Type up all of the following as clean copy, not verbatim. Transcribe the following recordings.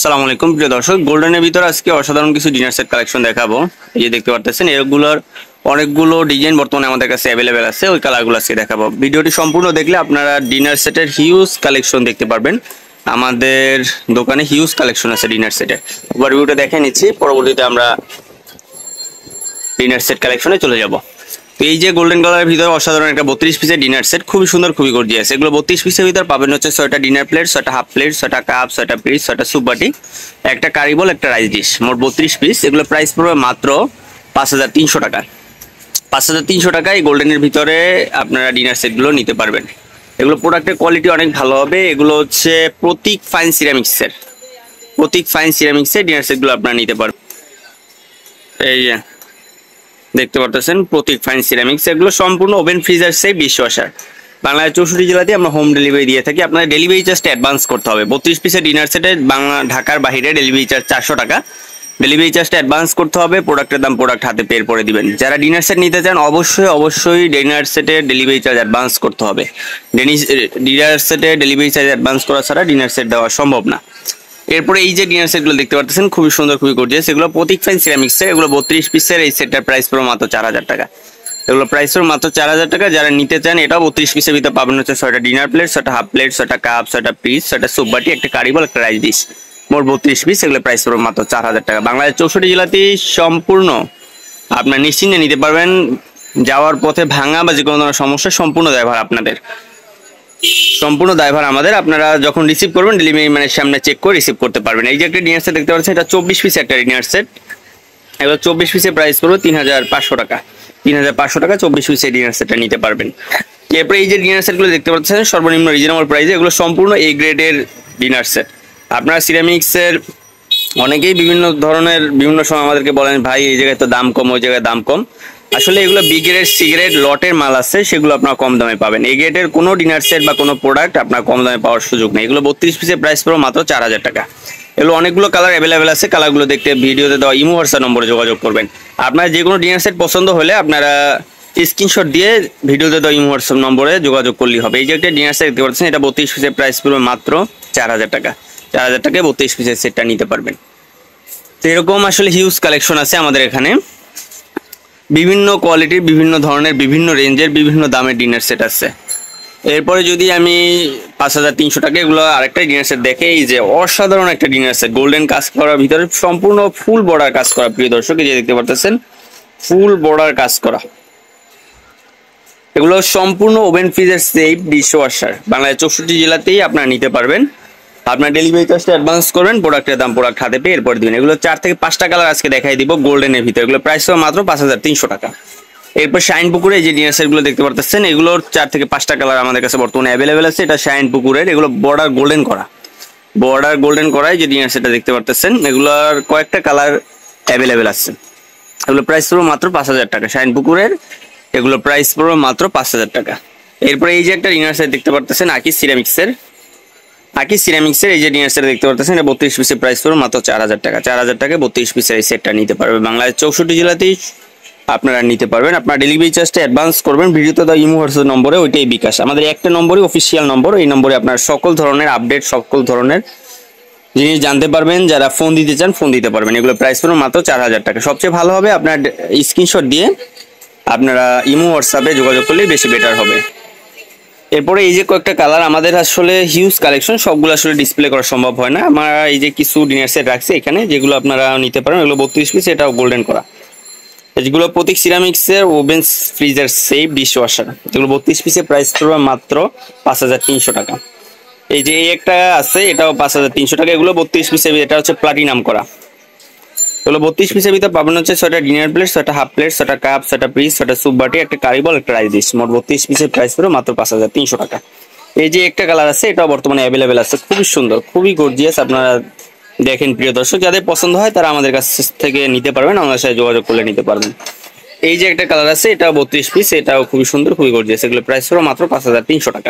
আসসালামু আলাইকুম প্রিয় দর্শক, গোল্ডেনের ভিতর আজকে অসাধারণ কিছু ডিনার সেট কালেকশন দেখাবো। এই যে দেখতে পাচ্ছেন এগুলোর অনেকগুলো ডিজাইন বর্তমানে আমাদের কাছে অ্যাভেলেবেল আছে, ওই কালারগুলো আজকে দেখাবো। ভিডিওটি সম্পূর্ণ দেখলে আপনারা ডিনার সেটের হিউজ কালেকশন দেখতে পারবেন। আমাদের দোকানে হিউজ কালেকশন আছে ডিনার সেটের। ওভারভিউটা দেখে নিচ্ছি, পরবর্তীতে আমরা ডিনার সেট কালেকশনে চলে যাব। তো এই যে গোল্ডেন কালারের ভিতরে অসাধারণ একটা 32 পিসের ডিনার সেট, খুবই সুন্দর, খুবই গর্জিয়াস। এগুলো 32 পিসের ভিতর পাবেন হচ্ছে 6টা ডিনার প্লেট, 6টা হাফ প্লেট, 6টা কাপ, 6টা পিস, 6টা স্যুপ বাটি, একটা কারি বল, একটা রাইস ডিশ, মোট 32 পিস। এগুলো প্রাইস পড়বে মাত্র 5300 টাকা। 5300 টাকায় গোল্ডেনের ভিতরে আপনারা ডিনার সেটগুলো নিতে পারবেন। এগুলো প্রোডাক্টের কোয়ালিটি অনেক ভালো হবে। এগুলো হচ্ছে প্রতীক ফাইন সিরামিক্সের ডিনার সেটগুলো আপনারা নিতে পারবেন। এই যে দেখতে পারতেছেন প্রতীক ফাইন সিরামিক্স, এগুলো সম্পূর্ণ oven freezer safe, dishwasher. Bangladesh 64 জেলাতে আমরা হোম ডেলিভারি দিয়ে থাকি। আপনার ডেলিভারি চার্জটা অ্যাডভান্স করতে হবে। 32 পিসের ডিনার সেটে ঢাকার বাইরে ডেলিভারি চার্জ 400 টাকা। ডেলিভারি চার্জটা অ্যাডভান্স করতে হবে, প্রোডাক্টের দাম প্রোডাক্ট হাতে পেয়ে পরে দিবেন। যারা ডিনার সেট নিতে চান অবশ্যই ডিনার সেটের ডেলিভারি চার্জ অ্যাডভান্স করতে হবে। ডিনার সেটে ডেলিভারি চার্জ অ্যাডভান্স করা ছাড়া ডিনার সেট দেওয়া সম্ভব না। এরপরে এই যে ডিনার সেটগুলো দেখতে পাচ্ছেন, খুবই সুন্দর, খুবই গর্জিয়াস। এগুলো প্রতীক ফাইন সিরামিক্সের, এগুলো 32 পিসের। এই সেটটার প্রাইস পড়বে মাত্র 4000 টাকা। এগুলো প্রাইস পড়বে মাত্র 4000 টাকা। যারা নিতে চান এটাও 32 পিসের ভিতরে পাবেন হচ্ছে 6টা ডিনার প্লেট, 6টা হাফ প্লেট, 6টা কাপ, 6টা পিস, 6টা স্যুপ বাটি, একটা কারি বল, একটা রাইস ডিশ, মোট 32 পিস। এগুলো প্রাইস পড়বে মাত্র 4000 টাকা। বাংলাদেশ 64 জেলাতেই সম্পূর্ণ আপনার নিশ্চিন্তে নিতে পারবেন। যাওয়ার পথে ভাঙা বা যে কোনো ধরনের সমস্যা সম্পূর্ণ দায়ভার আপনাদের, সম্পূর্ণ দায়ভার আমাদের। আপনারা যখন রিসিভ করবেন ডেলিভারি ম্যানের সামনে চেক করে রিসিভ করতে পারবেন। এই যে একটা ডিনার সেট দেখতে পাচ্ছেন, এটা 24 পিস একটা ডিনার সেট। এবার 24 পিসের প্রাইস পড়বে 3500 টাকা। 3500 টাকা 24 পিসের ডিনার সেটটা নিতে পারবেন। এরপরে এই যে ডিনার সেটগুলো দেখতে পাচ্ছেন সর্বনিম্ন রিজনেবল প্রাইসে, এগুলো সম্পূর্ণ এ গ্রেডের ডিনার সেট। আপনারা সিরামিক্সের অনেকেই বিভিন্ন সময় আমাদেরকে বলেন, ভাই এই জায়গায় তো দাম কম, ওই জায়গায় দাম কম। আসলে এগুলো বি গ্রেড, সি গ্রেড লটের মাল আছে, সেগুলো আপনারা কম দামে পাবেন। এ গ্রেডের কোনো ডিনার সেট বা কোনো প্রোডাক্ট আপনার কম দামে পাওয়ার সুযোগ নেই। এগুলো 32 পিসের প্রাইস পড়বে মাত্র 4000 টাকা। এগুলো অনেকগুলো কালার অ্যাভেলেবেল আছে। কালারগুলো দেখতে ভিডিওতে দেওয়া ইমো হোয়াটসঅ্যাপ নম্বরে যোগাযোগ করবেন। আপনার যে কোনো ডিনার সেট পছন্দ হলে আপনারা স্ক্রিনশট দিয়ে ভিডিওতে দেওয়া ইমো হোয়াটসঅ্যাপ নম্বরে যোগাযোগ করলেই হবে। এই যে একটা ডিনার সেট দেখতে পাচ্ছেন, এটা 32 পিসের প্রাইস পড়বে মাত্র 4000 টাকা। 4000 টাকায় 32 পিসের সেটটা নিতে পারবেন। তো এরকম আসলে হিউজ কালেকশন আছে আমাদের এখানে, বিভিন্ন কোয়ালিটির, বিভিন্ন ধরনের, বিভিন্ন রেঞ্জের, বিভিন্ন দামের ডিনার সেট আছে। এরপরে যদি আমি 5300 টাকা এগুলো আরেকটা ডিনার সেট দেখে, এই যে অসাধারণ একটা ডিনার সেট, গোল্ডেন কাজ করার ভিতরে সম্পূর্ণ ফুল বর্ডার কাজ করা। প্রিয় দর্শক, এই যে দেখতে পাচ্ছেন ফুল বর্ডার কাজ করা, এগুলো সম্পূর্ণ oven freezer safe, dishwasher. Bangladesh 64 জেলাতেই আপনারা নিতে পারবেন। আপনার ডেলিভারি চার্জটা অ্যাডভান্স করবেন, প্রোডাক্টের দাম প্রোডাক্ট হাতে পেয়ে এরপর দিবেন। এগুলো 4 থেকে 5টা কালার আজকে দেখাই দিব গোল্ডেনের ভিতরে। এগুলো প্রাইস হবে মাত্র 5300 টাকা। এরপর শাইন পুকুরে যে ডিনার সেটগুলো দেখতে পাচ্ছেন, এগুলোর 4 থেকে 5টা কালার আমাদের কাছে বর্তমানে অ্যাভেলেবেল আছে। এটা শাইন পুকুরের, এগুলো বর্ডার গোল্ডেন করায় যে ডিনার সেটটা দেখতে পাচ্ছেন, এগুলোর কয়েকটা কালার অ্যাভেলেবেল আছে। এগুলো প্রাইস পড়বে মাত্র 5000 টাকা। শাইন পুকুরের এগুলো প্রাইস পড়বে মাত্র 5000 টাকা। এরপরে এই যে একটা ডিনার সেট দেখতে পাচ্ছেন আকিস সিরামিক্সের এই যে ডিনার সেট দেখতে পাচ্ছেন, এটা 32 পিসের প্রাইস পড়বে মাত্র 4000 টাকা। 4000 টাকায় 32 পিসের এই সেটটা নিতে পারবে। বাংলাদেশ 64 জেলাতেই আপনারা নিতে পারবেন। আপনার ডেলিভারি চার্জটা অ্যাডভান্স করবেন, ভিডিওতে দেওয়া ইমো হোয়াটসঅ্যাপ নম্বরে, ওইটাই বিকাশ। আমাদের একটা নম্বরই অফিসিয়াল নম্বর, এই নম্বরে আপনার সকল ধরনের আপডেট, সকল ধরনের জিনিস জানতে পারবেন। যারা ফোন দিতে চান ফোন দিতে পারবেন। এগুলো প্রাইস পড়বে মাত্র 4000 টাকা। সবচেয়ে ভালো হবে আপনার স্ক্রিনশট দিয়ে আপনারা ইমো হোয়াটসঅ্যাপে যোগাযোগ করলেই বেশি বেটার হবে। এরপরে এই যে কয়েকটা কালার, আমাদের আসলে হিউজ কালেকশন, সবগুলো আসলে ডিসপ্লে করা সম্ভব হয় না। আমরা এই যে কিছু ডিনার সেট রাখছি এখানে, যেগুলো আপনারা নিতে পারেন। এগুলো 32 পিস, এটাও গোল্ডেন করা। এগুলো প্রতীক সিরামিক্সের ওভেন ফ্রিজার সেফ, ডিশওয়াশার। এগুলো 32 পিসের প্রাইস পড়বে মাত্র 5300 টাকা। এই যে এই একটা আছে, এটাও 5300 টাকা। এগুলো 32 পিসের, এটা হচ্ছে প্লাটিনাম করা। এগুলো 32 পিসের ভিতরে পাবেন হচ্ছে 6টা ডিনার প্লেট, 6টা হাফ প্লেট, 6টা কাপ, 6টা পিস, 6টা স্যুপ বাটি, একটা কারি বল, একটা রাইস ডিশ, মোট 32 পিসের প্রাইস পড়বে মাত্র 5300 টাকা। এই যে একটা কালার আছে, এটাও বর্তমানে অ্যাভেলেবেল আছে, খুবই সুন্দর, খুবই গর্জিয়াস। আপনারা দেখেন প্রিয় দর্শক, যাদের পছন্দ হয় তারা আমাদের কাছ থেকে নিতে পারবেন, আমাদের সাথে যোগাযোগ করলে নিতে পারবেন। এই যে একটা কালার আছে, এটাও 32 পিস, এটাও খুবই সুন্দর, খুবই গর্জিয়াস। এগুলো প্রাইস পড়বে মাত্র 5300 টাকা।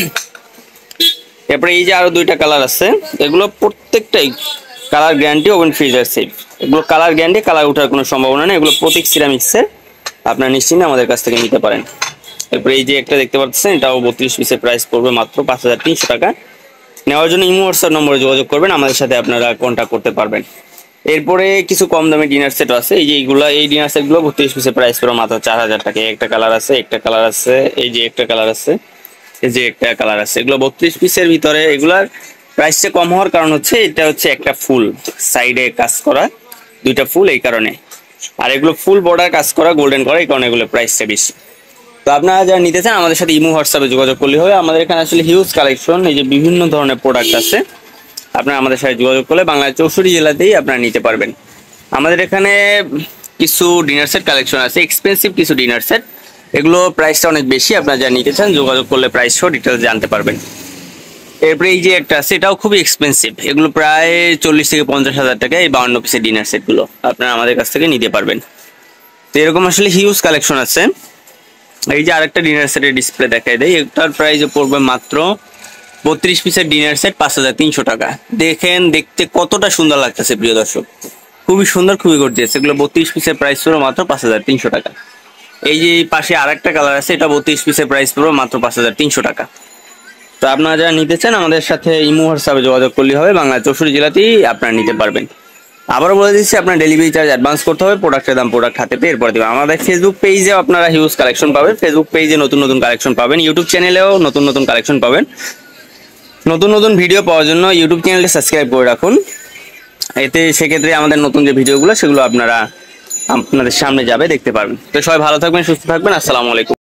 এরপরে এই যে আরো দুইটা কালার আছে, এগুলো প্রত্যেকটাই colour guarantee, oven freezer safe. এগুলো কালার গ্যারান্টি, কালার ওঠার কোনো সম্ভাবনা নেই। এগুলো প্রতীক সিরামিক্সের, আপনারা নিশ্চিন্তে আমাদের কাছ থেকে নিতে পারেন। এরপরে এই যে একটা দেখতে পাচ্ছেন, এটাও 32 পিসের প্রাইস পড়বে মাত্র 5300 টাকা। নেওয়ার জন্য ইমো হোয়াটসঅ্যাপ নম্বরে যোগাযোগ করবেন, আমাদের সাথে আপনারা কন্ট্যাক্ট করতে পারবেন। এরপরে কিছু কম দামে ডিনার সেট আছে, এই যে এইগুলা, এই ডিনার সেট গুলো 32 পিসের প্রাইস পড়ে মাত্র 4000 টাকা। একটা কালার আছে, একটা কালার আছে, এই যে একটা কালার আছে, এই যে একটা কালার আছে। এগুলো 32 পিসের ভিতরে, এগুলার প্রাইসটা কম হওয়ার কারণ হচ্ছে এটা হচ্ছে একটা ফুল সাইডে কাজ করা, দুইটা ফুল, এই কারণে। আর এগুলো ফুল বর্ডার কাজ করা, গোল্ডেন করা, এই কারণে এগুলো প্রাইসটা বেশি। তো আপনারা যারা নিতে চান আমাদের সাথে ইমো হোয়াটসঅ্যাপে যোগাযোগ করলে হবে। আমাদের এখানে আসলে হিউজ কালেকশন, এই যে বিভিন্ন ধরনের প্রোডাক্ট আছে, আপনারা আমাদের সাথে যোগাযোগ করলে বাংলাদেশের 64 জেলাতেই আপনারা নিতে পারবেন। আমাদের এখানে কিছু ডিনার সেট কালেকশন আছে, এক্সপেন্সিভ কিছু ডিনার সেট, এগুলো প্রাইসটা অনেক বেশি। আপনারা যারা নিতে চান যোগাযোগ করলে প্রাইস সহ ডিটেলস জানতে পারবেন। এরপরে এই যে একটা আছে, এটাও খুবই এক্সপেন্সিভ, এগুলো প্রায় 40 থেকে 50 হাজার টাকা। এই 52 পিসের ডিনার সেটগুলো আপনারা আমাদের কাছ থেকে নিতে পারবেন। তো এরকম আসলে হিউজ কালেকশন আছে। এই যে আরেকটা ডিনার সেটের ডিসপ্লে দেখাই দেয়, এটার প্রাইস পড়বে মাত্র 32 পিসের ডিনার সেট 5300 টাকা। দেখেন দেখতে কতটা সুন্দর লাগতেছে প্রিয় দর্শক, খুবই সুন্দর, খুবই গর্জিয়াস। এগুলো 32 পিসের প্রাইস পড়বে মাত্র 5300 টাকা। এই যে পাশে আরেকটা কালার আছে, এটা 32 পিসের প্রাইস পড়বে মাত্র 5300 টাকা। তো আপনারা যারা নিতে চান আমাদের সাথে ইমো হোয়াটসঅ্যাপে যোগাযোগ করলে হবে, বাংলা 64 জেলাতেই আপনারা নিতে পারবেন। আবারও বলে দিচ্ছি, আপনার ডেলিভারি চার্জ অ্যাডভান্স করতে হবে, প্রোডাক্টের দাম প্রোডাক্ট হাতে পেয়ে এরপর দেবেন। আমাদের ফেসবুক পেজেও আপনারা হিউজ কালেকশন পাবেন, ফেসবুক পেজে নতুন নতুন কালেকশন পাবেন, ইউটিউব চ্যানেলেও নতুন নতুন কালেকশন পাবেন। নতুন নতুন ভিডিও পাওয়ার জন্য ইউটিউব চ্যানেলটি সাবস্ক্রাইব করে রাখুন, এতে সেক্ষেত্রে আমাদের নতুন যে ভিডিওগুলো সেগুলো আপনাদের সামনে যাবে, দেখতে পারবেন। তো সবাই ভালো থাকবেন, সুস্থ থাকবেন, আসসালামু আলাইকুম।